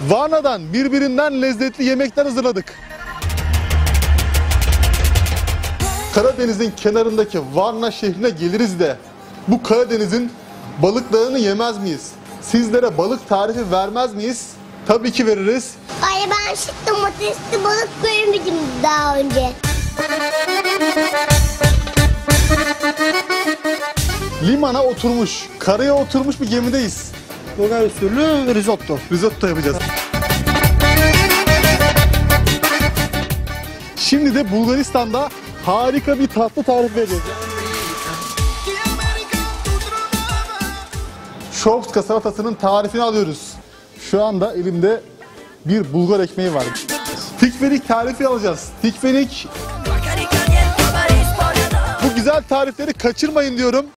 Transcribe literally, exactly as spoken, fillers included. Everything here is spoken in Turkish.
Varna'dan birbirinden lezzetli yemekler hazırladık. Karadeniz'in kenarındaki Varna şehrine geliriz de bu Karadeniz'in balıklarını yemez miyiz? Sizlere balık tarifi vermez miyiz? Tabii ki veririz. Ay ben şu domatesli balık görmedim daha önce. Limana oturmuş, karaya oturmuş bir gemideyiz. Bulgar usulü risotto. Risotto yapacağız. Şimdi de Bulgaristan'da harika bir tatlı tarifi vereceğiz. Şovska salatasının tarifini alıyoruz. Şu anda elimde bir Bulgar ekmeği var. Tikvenik tarifi alacağız. Tikvenik. Bu güzel tarifleri kaçırmayın diyorum.